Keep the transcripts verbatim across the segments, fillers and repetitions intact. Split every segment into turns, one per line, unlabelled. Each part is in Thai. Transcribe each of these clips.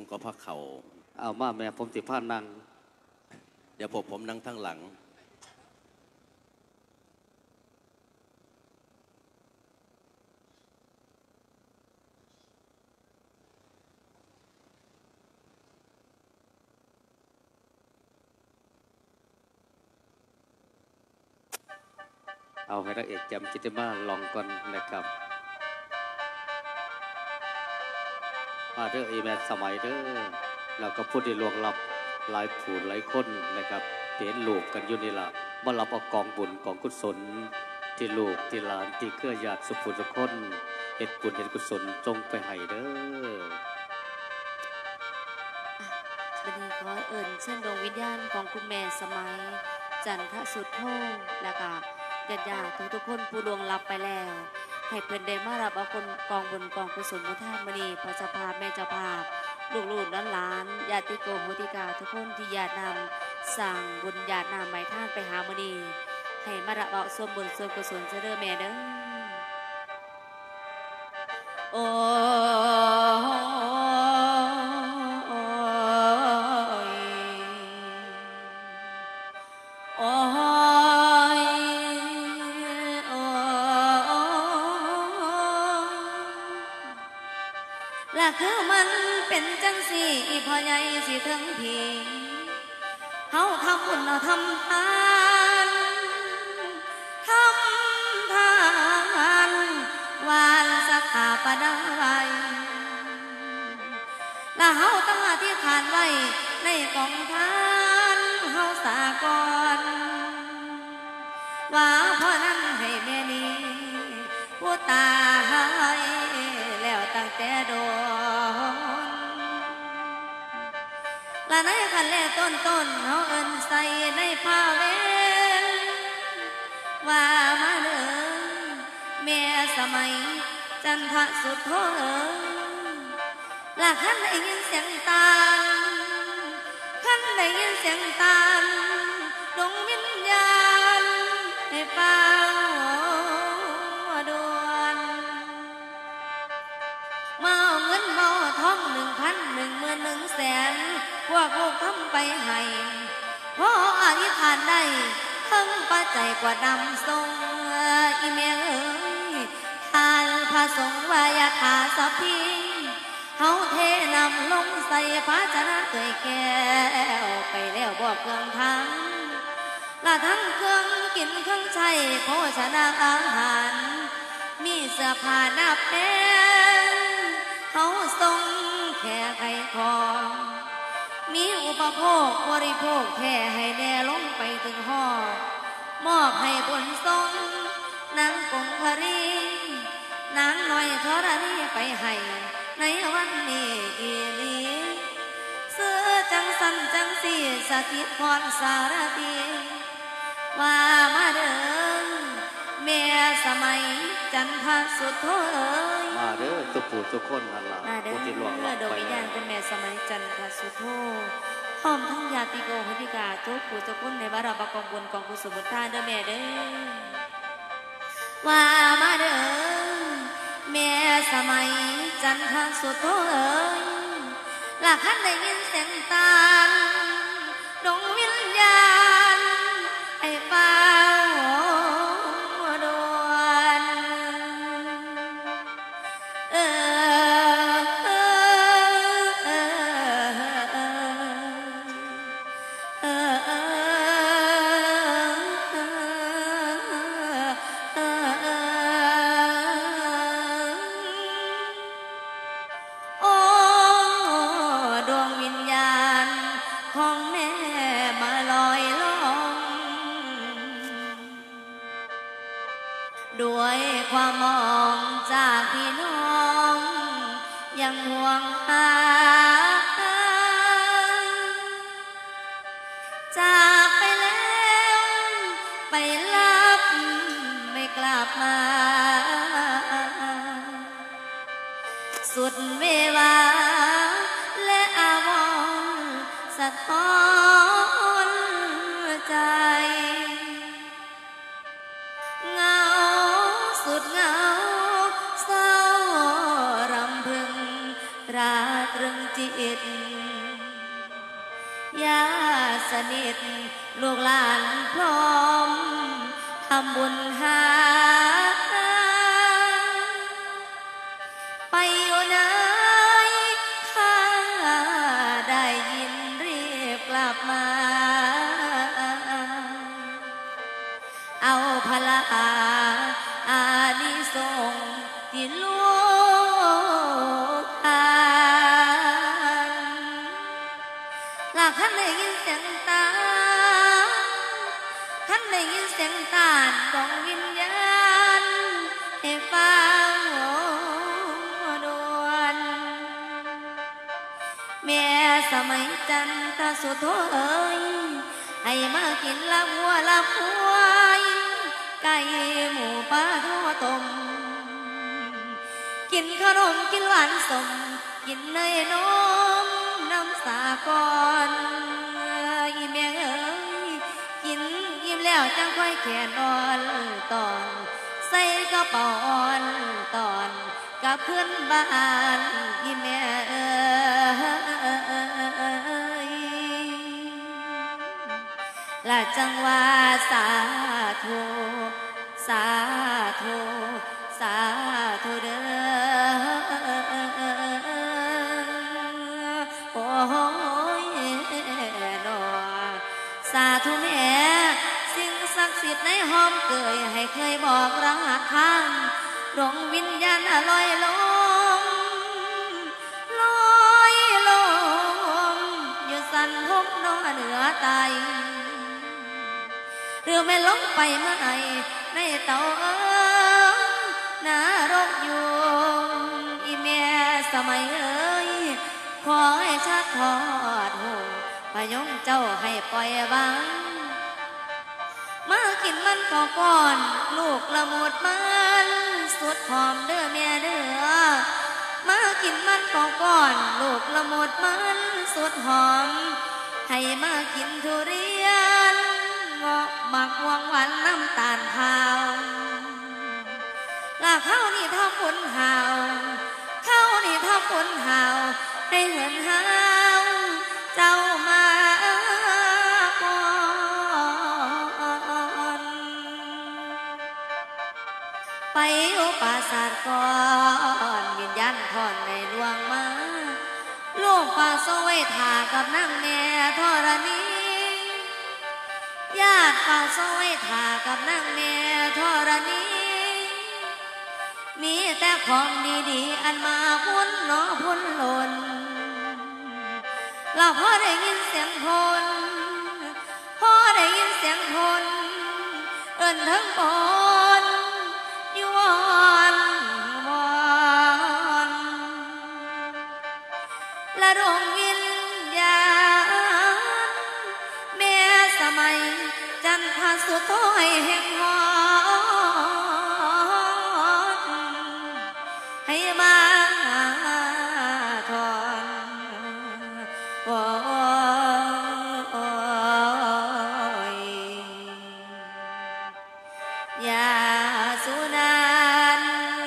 ก็พักเขา
เอามาแม่ผมติดผ้านั่ง
เดี๋ยวผมผมนั่งทั้งหลัง
เอาให้นักเอกแจมจิตมาลองก่อนนะครับมาเด้อเอแมนสมัยเด้อแล้วก็พูดในลวงลับหลายผูนหลายคนนะครับเห็นลูกกันอยู่นี่ล่ะมารับเอากองบุญกองกุศลที่ลูกที่หลานที่เครือญาติสุขุทุกคนเฮ็ดบุญเฮ็ดกุศลจงไปให้เด้อ
บัดนี้ขอเอิ้นเชิญดวงวิญญาณของคุณแม่สมัยจันทสุทโธแล้วก็ญาติญาติทุกๆคนผู้ล่วงลับไปแล้วให้เพิ่นได้มารับเอาคนกองบุญกองกุศลมุทานมณีพระเจ้าภาพแม่เจ้าภาพลูกๆหลานๆญาติโกโหติกาทุกคนที่ญาตินำสั่งบุญญาตินำไม้ท่านไปหามณีให้มารับเอาส่วนบุญส่วนกุศลเด้อแม่เด้อโอ้คือมันเป็นจังสี่พ่อใหญ่สิถึงพี่เฮาทำบุญเราทำทานทำทานวานสักขาปนาไว้และเฮาตั้งอธิษฐานไว้ในกองทานเฮาสากลว่าพ่อนั้นให้แม่นี้ผู้ตายแล้วตั้งแต่โดนและในคันแรกต้นต้นเฮาเอิ้นใส่ในผ้าเวนว่ามาเด้อแม่สมัยจันทสุทโธและคันได้ยินเสียงตาลคันได้ยินเสียงตาลดวงวิญญาณให้ฟังเงินเมาท้องหนึ่งพันหนึ่งหมื่นหนึ่งแสนพวกลูกทำไปให้เพราะอธิษฐานได้ทั้งปัจจัยกว่าดำทรงอีเมลเอ้ยทานพระสงฆ์วายาขาสัพพีเฮาเทนำลงใส่ภาชนะเคยแก้วไปแล้วบอกเครื่องทั้งและทั้งเครื่องกินเครื่องใช้โภชนาอาหารมีเสื้อผ้าหน้าแป้เขาส่งแค่ไข่ของมีอุปโภคบริโภคแค่ให้แน่ลงไปถึงห่อมอบให้บนทรงนางกงครีนางน้อยธรณีไปให้ในวันนี้อีลีเสื้อจังสันจังสีสถิตพรสารตีว่ามาเดินแม่สมัยจันทสุทโธ
มาเด้อทุกผู้ทุกคนหันหลังผู้ที่ล่วงลับไป
โดยวิญญาณเป็นแม่สมัยจันทสุทโธพร้อมทั้งญาติโกโหติกาทุกผู้ทุกคนในบารมีกองบุญกองกุศลบุญทานเด้อแม่เด้อว่ามาเด้อแม่สมัยจันทสุทโธเอ้ยหลักขันได้ยินเสียงตาลดวงวิญญาณให้ฟ้าด้วยความมองจากพี่น้องยังห่วงหาจากไปแล้วไปลับไม่กลับมาสุดเววาและอาวรณ์สะท้อนใจเงาสุดเงาเศร้ารำพึงราตรึงจิตยาสนิทลูกหลานพร้อมทำบุญหาไปอยู่ไหนข้าได้ยินรีบกลับมาเอาพละอาอานิสงส์ที่ลูกทานหลักท่านได้ยินเสียงตาท่านได้ยินเสียงตานของวิญญาณให้ฟังดวนแม่สมัยจันทสุโธเอ๋ยให้มากินละวัวละควายไก่หมูปลาทั่วต้มกินขนมกินหวานสมกินเนยนมน้ำสากรอีแม่เอ๋ยกินอิ่มแล้วจังค่อยแขนอ่อนตอนใส่กระเป๋าอ่อนตอนกับเพื่อนบ้านอีแม่เอ๋ยละจังว่าสาธุสาธุสาธุเด้อโอ้ยนอสาธุแม่สิ่งศักดิ์สิทธิ์ในห้อมเกยให้เคยบอกรักข้างดวงวิญญาณลอยลมลอยลมอยู่สันพบนอเหนือไตหรือไม่ลงไปเมื่อไหร่ในเตาเอ๋ยนรกอยู่อีแม่สมัยเอ๋ยขอให้ชัดทอดหูพยงเจ้าให้ปล่อยบางมากินมันก็ก่อนลูกละหมดมันสุดหอมเด้อแม่เด้อมากินมันก็ก่อนลูกละหมดมันสุดหอมให้มากินทุเรียนเงาะหมักหวงหวานน้ำตาลขาวลาเข้านี่ทอบุญหาวเข้านี่ทอบุญหาวให้เหินหาวเจ้ามาก่อนไปอุปสาสก่อนวิญญาณทอนในดวงมาลูกป่าโซไว้ทากับนางแม่ธรณีญาติป่าโซไว้ทากับนางแม่ธรณีมีแต่ของดีๆอันมาพุ่นเนาะพุ่นหล่นเราพอได้ยินเสียงพลพอได้ยินเสียงพลเอิ้นทั้งปนอยู่วอนวอนละดวงวิญญาณแม่สมัยจันทสุโธให้แห่งหอให้มาทอนโอ้ยอย่าสุนัน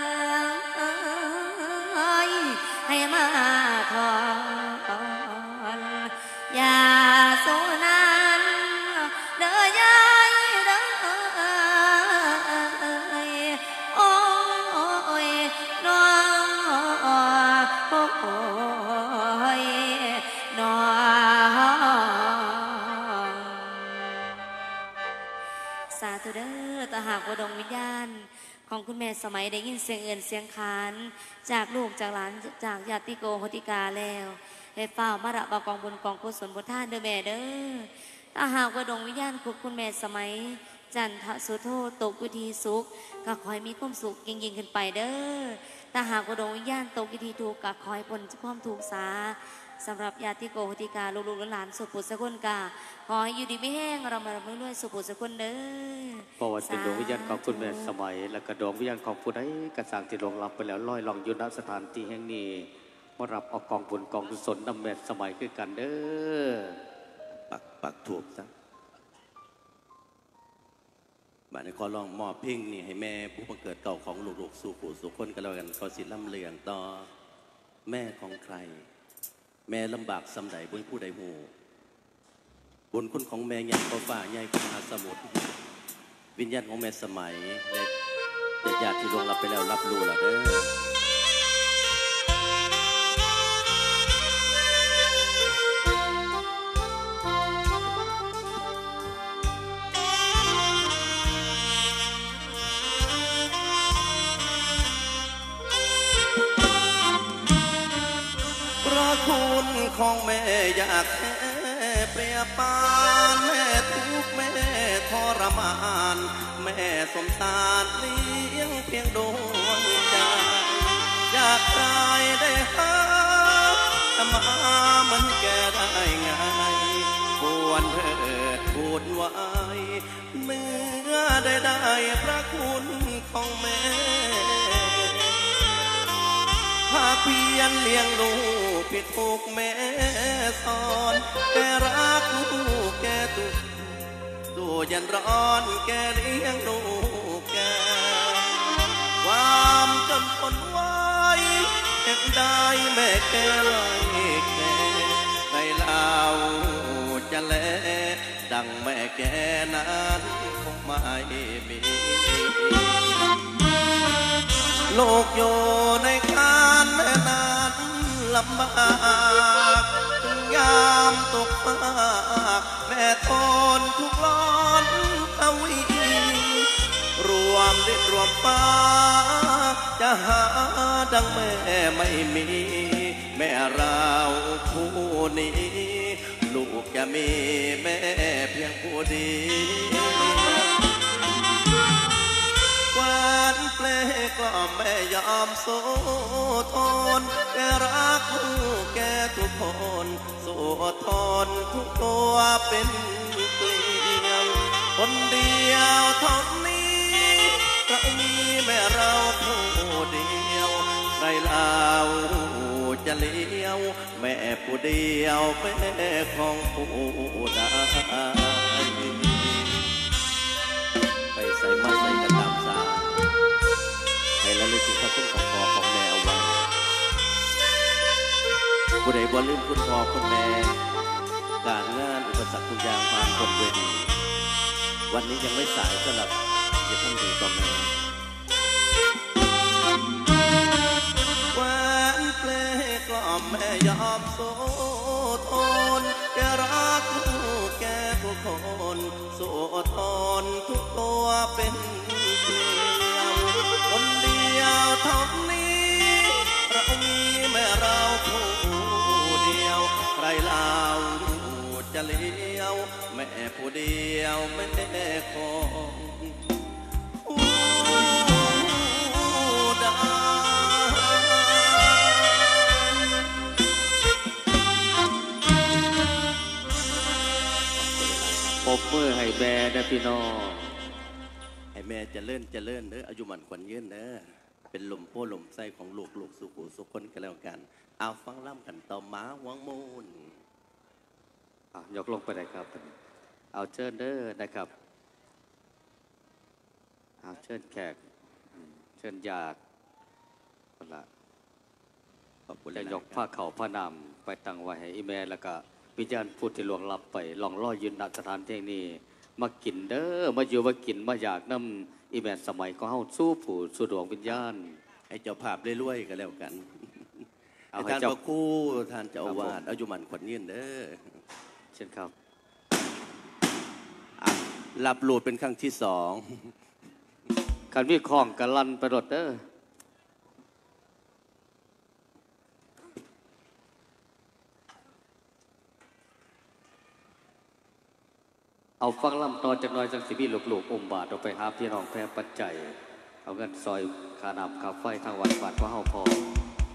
ให้มาทอนอย่าสุนันเด้อยายเด้อโอ้ยน้องโอ้ยน้องสาธุเด้อตาหากว่าดวงวิญญาณของคุณแม่สมัยได้ยินเสียงเอื่นเสียงขานจากลูกจากหลานจากญาติโกโหติกาแล้วให้ฝ้ามาระบากองบุญกองกุศลบุญท่านเด้อแม่เด้อถ้าหากว่าดวงวิญญาณคุณคุณแม่สมัยจันทสุโธตกวิธีสุขก็ขอให้มีความสุขยิ่งยิ่งขึ้นไปเด้อถ้าหากว่าดวงวิญญาณตกวิธีถูกก็ขอให้พ้นจากความถูกสาสำหรับญาติโกโหติกาลูกๆหลานสุปุสกุลกาขอให้อยู่ดีไม่แห้งเรามาไม่รวยสุปุสกุลเด้อ
เพราะว่าเป็นดวงวิญญาณของคุณแม่สมัยและก็ดวงวิญญาณของผู้ใดกระสังที่ลงรับไปแล้วลอยลองอยู่ณสถานที่แห่งนี้มารับเอากองบุญกองกุศลนำแม่สมัยคือกันเด้อ
ปักปักถูกซะบัดนี้ขอลองมอบเพลงนี่ให้แม่ผู้บังเกิดเก่าของลูกๆสู่ผู้สู่คนกันแล้วกันขอสิล่ำเลืองต่อแม่ของใครแม่ลำบากสำใดบุญผู้ใดหูบุญคุณของแม่ใหญ่กว่าฟ้าใหญ่กว่ามหาสมุทรวิญญาณของแม่สมัยและญาติที่ล่วงลับไปแล้วรับรู้แล้วเด้อคุณของแม่อยากแค่เปรียบปานแม่ทุกแม่ทรมานแม่สมสารเลี้ยงเพียงดวงใจอยากใครได้หาทำมาเหมือนแกได้ไงควรเถิดพูดไว้เมื่อได้ได้พระคุณของแม่หากเพียนเลี้ยงลูกผิดถูกแม่สอนแกรักลูกแกตุกตัวยันร้อนแกเลี้ยงลูกแกความจนทนไว้แค่ได้แม่แกไว้แค่ในเล่าจะแลดังแม่แกนั้นคงไม่มีโลกอยู่ในการแม่นานลำบากถึงยามตกฟากแม่ทนทุกร้อนทวีรวมดินรวมฟ้าจะหาดังแม่ไม่มีแม่เราผู้นี้ลูกจะมีแม่เพียงผู้เดียวหวานเปลก็แม่ยอมโซทนแกรักลูกแกทุกคนโซทนทุกตัวเป็นเกลียวคนเดียวเท่านี้เรามีแม่เราผู้เดียวใครเล่าจะเลี้ยวแม่ผู้เดียวแม่ของผู้ใดไปใส่มาใส่กันตามสาให้ละลึกถึงพระคุณของพ่อของแม่เอาไว้ผู้ใดบ่ลืมคุณพ่อคุณแม่การงานอุปสรรคทุกอย่างผ่านพ้นด้วยดีวันนี้ยังไม่สายสำหรับจะทำดีต่อแม่หวานเปลก็แม่ยอมโซทนแกรักลูกแกทุกคนโซทนทุกตัวเป็นเกลียวคนเดียวเท่านี้เรามีแม่เราผู้เดียวใครเล่าจะเลี้ยวแม่ผู้เดียวแม่ของผู้ใด
ปบมือให้แม่นะพี่น้อง
ให้แม่เจริญเจริญเด้ออายุมันขวัญยืนเด้อเป็นลมโพลมไส้ของลูกลูกสุขุสุขคนกันแล้วกันเอาฟังล่ำกันต่อม้าหวงมูล
ยกลงไปเลยครับเอาเชิญเด้อนะครับเอาเชิญแขกเชิญญาติคนละจะยกผ้าเข่าผ้านำไปตั้งไว้ให้อีแม่แล้วก็วิญญาณพูดที่ล่วงลับไปลองล่อยืนณสถานที่นี้มากินเด้อมาอยู่มากินมาอยากน้ำอีแม่สมัยก็เฮาสู้ผู้สู้ดวงวิญญาณ
ให้เจ้าภาพเรื่อยๆกันแล้วกันเอาท่านพระครูท่านเจ้าอาวาสอายุมันขวัญยืนเด้อ
เช่นครับ
รับโหลดเป็นครั้งที่สอง
การวิคล้องกันลันประดดเด้อเอาฟังลำตอนจากน้อยจังสิบีหลูกๆอมบาทเราไปหาพี่น้องแพร่ปัจจัยเอาเงินซอยขาน้ำขาไฟทางวัดบาทว่าเฮาพอ